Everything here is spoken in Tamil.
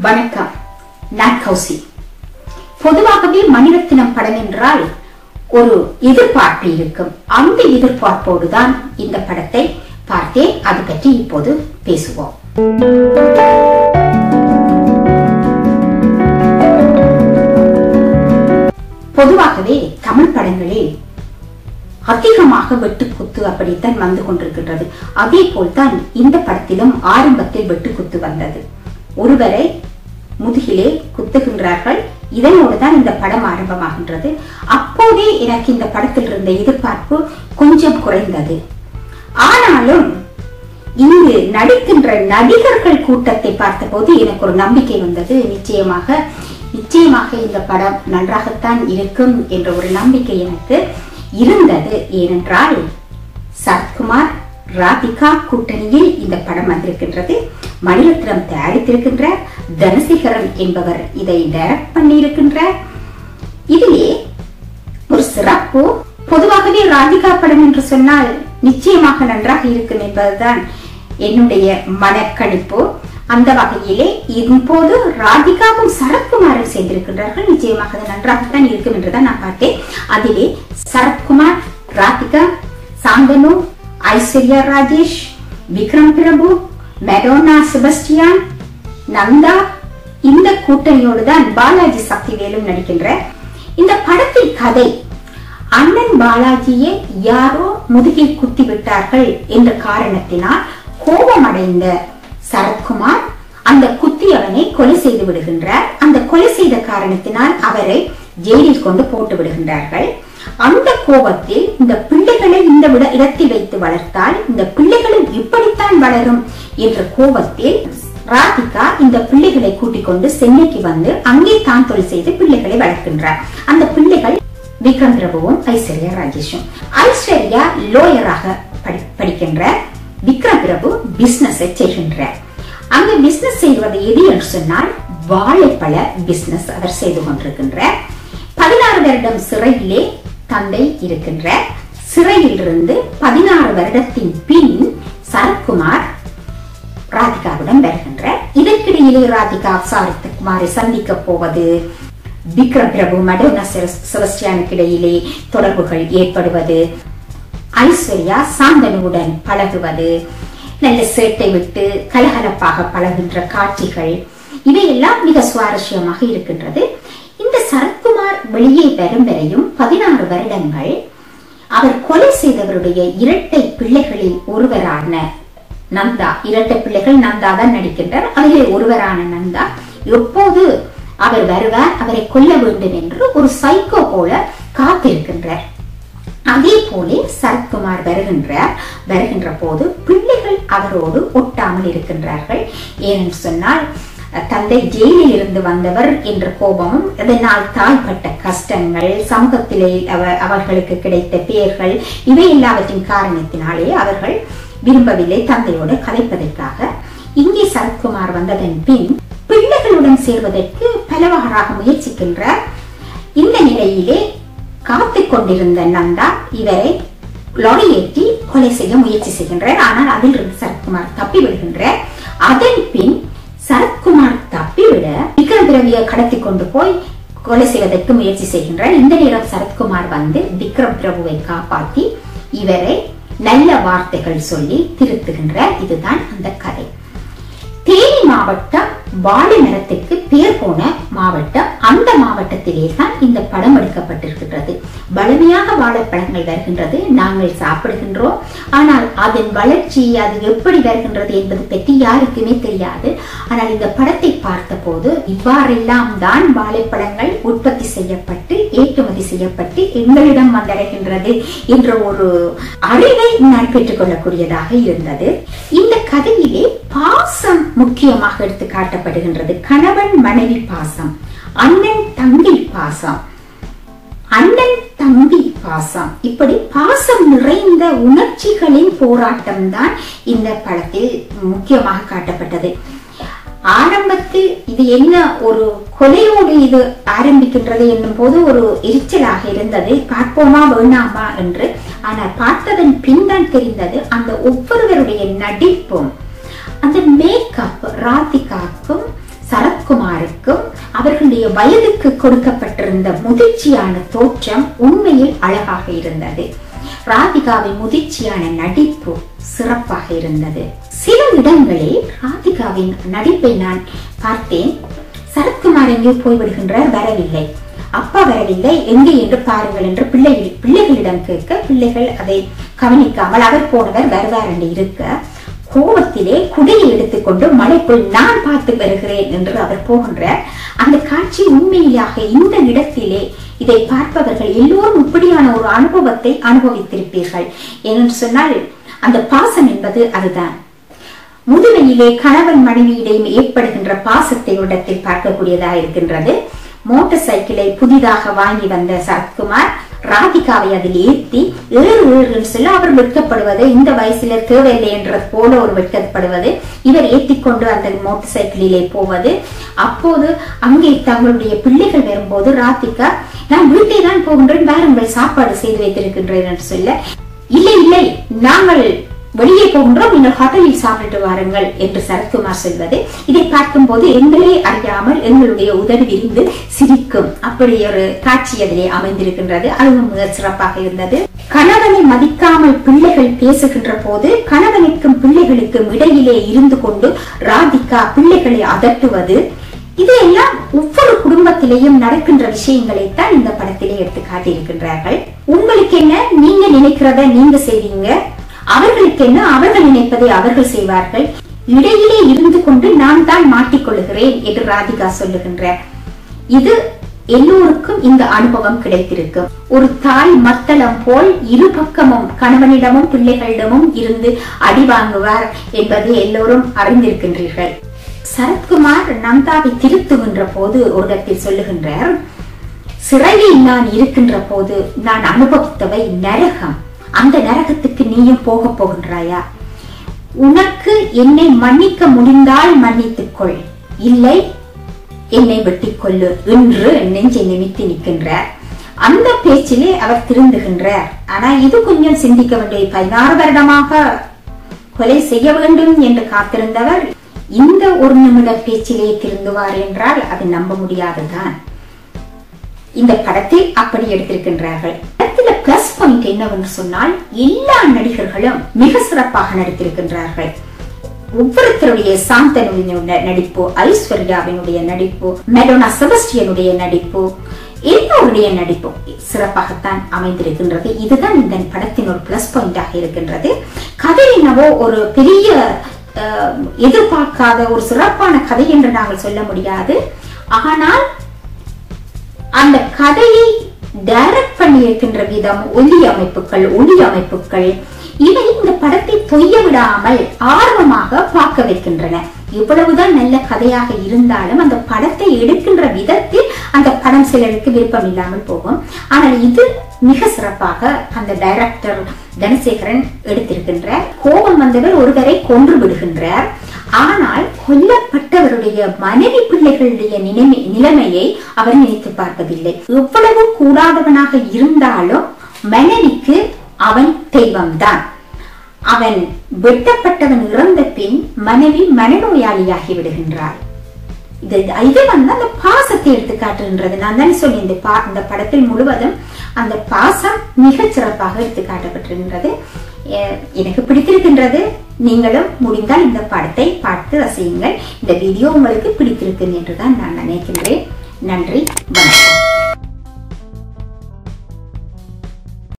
வணக்கம். நான் கௌசி. பொதுவாகவே மணிரத்னம் படம் என்றால் ஒரு எதிர்பார்ப்பு இருக்கும். அந்த எதிர்பார்ப்போடுதான் இந்த படத்தை பார்த்தேன். அது பற்றி இப்போது பேசுவோம். பொதுவாகவே தமிழ் படங்களில் அதிகமாக வெட்டுக்குத்து அப்படித்தான் வந்து கொண்டிருக்கின்றது. அதே போல்தான் இந்த படத்திலும் ஆரம்பத்தில் வெட்டுக்குத்து வந்தது. ஒருவரை முதுகிலே குத்துகின்றார்கள். இதனோடு தான் இந்த படம் ஆரம்பமாகின்றது. அப்போதே எனக்கு இந்த படத்தில் இருந்த எதிர்பார்ப்பு கொஞ்சம் குறைந்தது. ஆனாலும் இங்கு நடிக்கின்ற நடிகர்கள் கூட்டத்தை பார்த்தபோது எனக்கு ஒரு நம்பிக்கை வந்தது. நிச்சயமாக இந்த படம் நன்றாகத்தான் இருக்கும் என்ற ஒரு நம்பிக்கை எனக்கு இருந்தது. ஏனென்றால் சரத்குமார் ராதிகா கூட்டணியில் இந்த படம் வந்திருக்கின்றது. மணிரத்னம் தயாரித்திருக்கின்றார். தனசேகரன் என்பவர் இதை டைரக்ட் பண்ணி இருக்கின்றார். இதிலே ஒரு சிறப்பு, பொதுவாகவே ராதிகா படம் என்று சொன்னால் நிச்சயமாக நன்றாக இருக்கும் என்பதுதான் என்னுடைய மனக்கணிப்பு. அந்த வகையிலே இப்போது ராதிகாவும் சரத்குமாரும் சேர்ந்திருக்கின்றார்கள். நிச்சயமாக அது நன்றாகத்தான் இருக்கும் என்றுதான் நான் பார்த்தேன். அதிலே சரத்குமார், ராதிகா, சாந்தனு, ஐஸ்வர்யா ராஜேஷ், விக்ரம் பிரபு, மெடோனா செபஸ்டியான், நந்தா, இந்த கூட்டணியோடு தான் பாலாஜி சக்திவேலும் நடிக்கின்ற இந்த படத்தின் கதை, அண்ணன் பாலாஜியை யாரோ முதுகில் குத்தி விட்டார்கள் என்ற காரணத்தினால் கோபமடைந்த சரத்குமார் அந்த குத்தியவனை கொலை செய்து விடுகின்றார். அந்த கொலை செய்த காரணத்தினால் அவரை ஜெயிலில் கொண்டு போட்டு விடுகின்றார்கள். அந்த கோபத்தில் இந்த பிள்ளைகளை இந்த இடத்தில் வைத்து வளர்த்தால் இந்த பிள்ளைகளும் இப்படித்தான் வளரும் என்ற கோபத்தில் ராதிகா இந்த பிள்ளைகளை கூட்டிக் கொண்டு சென்னைக்கு வந்து அங்கே தான் தொழில் செய்து பிள்ளைகளை வளர்க்கின்றார். அந்த பிள்ளைகள் விக்ரம் பிரபுவும் ஐஸ்வர்யா ராஜேஷும். ஐஸ்வர்யா லோயராக படிக்கின்றார். விக்ரம் பிரபு பிசினஸ் செய்கின்றார். அங்க பிசினஸ் செய்வது எது என்று சொன்னால் வாழைப்பழ பிசினஸ் அவர் செய்து கொண்டிருக்கின்றார். 16 வருடம் சிறையிலே தந்தை இருக்கின்றார். சிறையில் இருந்து 16 வருடத்தின் பின் சரத்குமார் ராதிகாவுடன் வருகின்றார். இதற்கிடையிலே ராதிகா சரத்குமாரை சந்திக்க போவது, விக்ரம் பிரபு மெடோனா செபஸ்டியானுக்கு இடையிலே தொடர்புகள் ஏற்படுவது, ஐஸ்வர்யா சாந்தனுவுடன் பழகுவது, நல்ல சேட்டை விட்டு கலகலப்பாக பழகின்ற காட்சிகள், இவையெல்லாம் மிக சுவாரஸ்யமாக இருக்கின்றது. இந்த சரத்குமார் வெளியே வரும் வரையும் 16 வருடங்கள் அவர் கொலை செய்தவருடைய இரட்டை பிள்ளைகளில் ஒருவரான நந்தா, இரட்டை பிள்ளைகள் நந்தா தான் நடிக்கின்றார். அதிலே ஒருவரான நந்தா எப்போது அவர் வருவார், அவரை கொல்ல வேண்டும் என்று ஒரு சைக்கோ போல காத்திருக்கின்றார். அதே போல சரத்குமார் வருகின்ற போது பிள்ளைகள் அவரோடு ஒட்டாமல் இருக்கின்றார்கள். ஏனென்று சொன்னால் தந்தை ஜெயிலில் இருந்து வந்தவர் என்ற கோபமும், அதனால் தாய்ப்பட்ட கஷ்டங்கள், சமூகத்திலே அவர்களுக்கு கிடைத்த பெயர்கள், இவை எல்லாவற்றின் காரணத்தினாலே அவர்கள் விரும்பவில்லை தந்தையோடு கலைப்பதற்காக. இங்கே சரத்குமார் வந்ததன் பின் பிள்ளைகளுடன் சேர்வதற்கு பலவாறாக முயற்சிக்கின்றார். இந்த நிலையிலே காத்து கொண்டிருந்த நந்தா இவரை லாரி ஏற்றி கொலை செய்ய முயற்சி செய்கின்றார். ஆனால் அதில் இருந்து சரத்குமார் தப்பி விடுகின்றார். அதன் பின் சரத்குமார் தப்பிவிட விக்ரம் பிரபுவை கடத்தி கொண்டு போய் கொலை செய்வதற்கு முயற்சி செய்கின்றார். இந்த நேரம் சரத்குமார் வந்து விக்ரம் பிரபுவை காப்பாற்றி இவரை நல்ல வார்த்தைகள் சொல்லி திருத்துகின்றார். இதுதான் அந்த கதை. தேனி மாவட்டம் வாழை மரத்துக்கு பேர் போன மாவட்டம். அந்த மாவட்டத்திலே தான் இந்த படம் எடுக்கப்பட்டிருக்கின்றது. வலிமையாக வாழைப்பழங்கள் வருகின்றது, நாங்கள் சாப்பிடுகின்றோம். ஆனால் அதன் வளர்ச்சி அது எப்படி வருகின்றது என்பது பற்றி யாருக்குமே தெரியாது. ஆனால் இந்த படத்தை பார்த்த போது இவ்வாறெல்லாம் தான் வாழைப்பழங்கள் உற்பத்தி செய்யப்பட்டு ஏற்றுமதி செய்யப்பட்டு எங்களிடம் வந்தடைகின்றது என்ற ஒரு அறிவை நான் பெற்றுக் கொள்ளக்கூடியதாக இருந்தது. இந்த கதையிலே பாசம் முக்கியமாக எடுத்து காட்டப்படுகின்றது. கணவன் மனைவி பாசம், அண்ணன் தம்பி பாசம், அண்ணன் தம்பி பாசம், இப்படி பாசம் நிறைந்த உணர்ச்சிகளின் போராட்டம் தான் இந்த படத்தில் முக்கியமாக காட்டப்பட்டது. ஆரம்பத்தில் இது என்ன ஒரு கொலையோடு இது ஆரம்பிக்கின்றது என்னும் போது ஒரு எரிச்சலாக இருந்தது, பார்ப்போமா வேணாமா என்று. ஆனால் பார்த்ததன் பின் தான் தெரிந்தது அந்த ஒவ்வொருவருடைய நடிப்பும் அந்த மேக்கப் ராதிகாக்கும் சரத்குமாருக்கும் அவர்களுடைய வயதுக்கு கொடுக்கப்பட்டிருந்த முதிர்ச்சியான தோற்றம் உண்மையில் அழகாக இருந்தது. ராதிகாவின் முதிர்ச்சியான நடிப்பு சிறப்பாக இருந்தது. சில இடங்களில் ராதிகாவின் நடிப்பை நான் பார்த்தேன். சரத்குமார் எங்கே போய்விடுகின்றார், வரவில்லை, அப்பா வரவில்லை, எங்கே என்று பாருங்கள் என்று பிள்ளைகளிடம் கேட்க, பிள்ளைகள் அதை கவனிக்காமல் அவர் போனவர் வருவார் என்று இருக்க, கோபத்திலே குடையை எடுத்துக்கொண்டு மலைக்குள் நான் பார்த்து வருகிறேன் என்று அவர் போகின்றார். அந்த காட்சி உண்மையிலாக இந்த இடத்திலே இதை பார்ப்பவர்கள் எல்லோரும் இப்படியான ஒரு அனுபவத்தை அனுபவித்திருப்பீர்கள். என்று சொன்னால் அந்த பாசம் என்பது அதுதான். முதுமையிலே கணவன் மனைவியிடையும் ஏற்படுகின்ற பாசத்தை இடத்தில் பார்க்கக்கூடியதாக இருக்கின்றது. மோட்டார் சைக்கிளை புதிதாக வாங்கி வந்த சரத்குமார் ராதிகாவை அதில் ஏற்றி ஏறு சொல்ல அவர் வெட்கப்படுவது, இந்த வயசுல தேவையில்லை என்றது போல ஒரு வெட்கப்படுவது, இவர் ஏற்றிக்கொண்டு அந்த மோட்டார் சைக்கிளிலே போவது. அப்போது அங்கே தங்களுடைய பிள்ளைகள் வரும்போது ராதிகா, நான் வீட்டை தான் போகின்றேன், வாருங்கள் சாப்பாடு செய்து வைத்திருக்கின்றேன் என்று சொல்ல, இல்லை இல்லை நாங்கள் வெளியே போகின்றோம், நீங்கள் ஹோட்டலில் சாப்பிட்டு வாருங்கள் என்று சரத்குமார் சொல்வது, இதை பார்க்கும் போது எங்களே அறியாமல் எங்களுடைய உதடு விரிந்து சிரிக்கும் அப்படி ஒரு காட்சி அதிலே அமைந்திருக்கின்றது. அதுவும் மிக சிறப்பாக இருந்தது. கணவனை மதிக்காமல் பிள்ளைகள் பேசுகின்ற போது கணவனுக்கும் பிள்ளைகளுக்கும் இடையிலே இருந்து கொண்டு ராதிகா பிள்ளைகளை அதட்டுவது, இதையெல்லாம் ஒவ்வொரு குடும்பத்திலேயும் நடக்கின்ற விஷயங்களைத்தான் இந்த படத்திலே எடுத்து காட்டியிருக்கின்றார்கள். உங்களுக்கு என்ன, நீங்க நினைக்கிறத நீங்க செய்வீங்க, அவர்களுக்கு என்ன, அவர்கள் நினைப்பதை அவர்கள் செய்வார்கள், இடையிலே இருந்து கொண்டு நான் தான் மாட்டிக்கொள்கிறேன் என்று ராதிகா சொல்லுகின்றார். இது எல்லோருக்கும் இந்த அனுபவம் கிடைத்திருக்கும். ஒரு தாய் மத்தளம் போல் இரு பக்கமும் கணவனிடமும் பிள்ளைகளிடமும் இருந்து அடி வாங்குவார் என்பதை எல்லோரும் அறிந்திருக்கின்றீர்கள். சரத்குமார் நந்தாவை திருத்துகின்ற போது ஒரு இடத்தில் சொல்லுகின்றார், சிறையில் நான் இருக்கின்ற போது நான் அனுபவித்தவை நரகம், அந்த நரகத்துக்கு நீயும் போக போகின்றாயா? உனக்கு என்னை மன்னிக்க முடிந்தால் மன்னித்துக்கொள், இல்லை என்னை வெட்டிக் கொள்ளு என்று நெஞ்சை நிமித்தி நிற்கின்றார். அந்த பேச்சிலே அவர் திருந்துகின்றார். ஆனா இது கொஞ்சம் சிந்திக்க வேண்டிய, 16 வருடமாக கொலை செய்ய வேண்டும் என்று காத்திருந்தவர் இந்த ஒரு நிமிட பேச்சிலே திருந்துவார் என்றால் அது நம்ப முடியாதுதான். இந்த படத்தில் அப்படி எடுத்திருக்கின்றார்கள். பிளஸ் பாயிண்ட் என்னவென்று சொன்னால் எல்லா நடிகர்களும் மிக சிறப்பாக நடித்திருக்கின்றார்கள். ஒவ்வொருத்தருடைய சாந்தனுடைய நடிப்பு, ஐஸ்வர்யாவினுடைய நடிப்பு, மெடோனா செபஸ்டியனுடைய நடிப்பு, எல்லோருடைய நடிப்பும் சிறப்பாகத்தான் அமைந்திருக்கின்றது. இதுதான் இந்த படத்தின் ஒரு பிளஸ் பாயிண்டாக இருக்கின்றது. கதை என்னவோ ஒரு பெரிய எதிர்பார்க்காத ஒரு சிறப்பான கதை என்று நாங்கள் சொல்ல முடியாது. ஆனால் அந்த கதையை டைரக்ட் பண்ணி இருக்கின்ற விதம், ஒலி அமைப்புகள் இவை இந்த படத்தை தொய்ய விடாமல் ஆர்வமாக பார்க்க வைக்கின்றன. இவ்வளவுதான் நல்ல கதையாக இருந்தாலும் அந்த படத்தை எடுக்கின்ற விதத்தில் அந்த படம் சிலருக்கு விருப்பம் இல்லாமல் போகும். ஆனால் இது மிக சிறப்பாக அந்த டைரக்டர் தனசேகரன் எடுத்திருக்கின்றார். கோபம் வந்தவர் ஒருவரை கொன்று விடுகின்றார். ஆனால் கொல்லப்பட்டவருடைய மனைவி பிள்ளைகளுடைய நிலைமையை அவர் நினைத்து பார்ப்பதில்லை. எவ்வளவு கூடாதவனாக இருந்தாலும் மனைவிக்கு அவன் தெய்வம்தான். அவன் வெட்டப்பட்டவன் இறந்த பின் மனைவி மனநோயாளியாகி விடுகின்றார். இது வந்து அந்த பாசத்தை எடுத்து காட்டுகின்றது. நான் தானே சொல்லி இந்த படத்தில் முழுவதும் அந்த பாசம் மிக சிறப்பாக எடுத்து காட்டப்பட்டிருக்கின்றது. எனக்கு பிடித்திருக்கின்றது. நீங்களும் முடிந்தால் இந்த படத்தை பார்த்து ரசியுங்கள். இந்த வீடியோ உங்களுக்கு பிடித்திருக்கும் என்றுதான் நான் நினைக்கின்றேன். நன்றி, வணக்கம்.